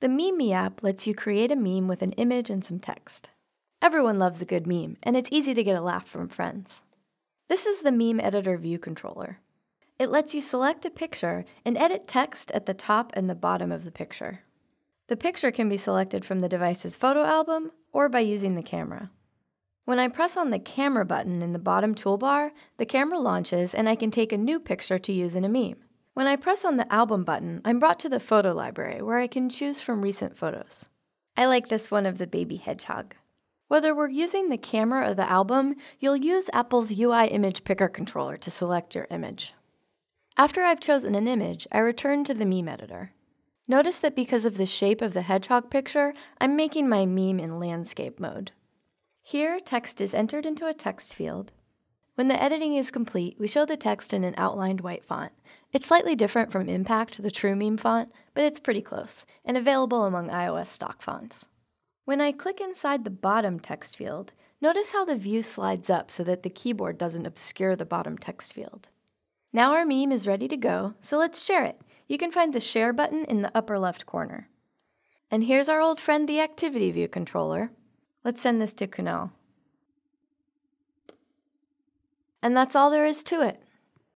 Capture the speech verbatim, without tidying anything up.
The MemeMe app lets you create a meme with an image and some text. Everyone loves a good meme, and it's easy to get a laugh from friends. This is the Meme Editor View Controller. It lets you select a picture and edit text at the top and the bottom of the picture. The picture can be selected from the device's photo album or by using the camera. When I press on the camera button in the bottom toolbar, the camera launches and I can take a new picture to use in a meme. When I press on the album button, I'm brought to the photo library where I can choose from recent photos. I like this one of the baby hedgehog. Whether we're using the camera or the album, you'll use Apple's U I Image Picker controller to select your image. After I've chosen an image, I return to the meme editor. Notice that because of the shape of the hedgehog picture, I'm making my meme in landscape mode. Here, text is entered into a text field. When the editing is complete, we show the text in an outlined white font. It's slightly different from Impact, the true meme font, but it's pretty close, and available among iOS stock fonts. When I click inside the bottom text field, notice how the view slides up so that the keyboard doesn't obscure the bottom text field. Now our meme is ready to go, so let's share it. You can find the Share button in the upper left corner. And here's our old friend, the Activity View controller. Let's send this to Kunal. And that's all there is to it.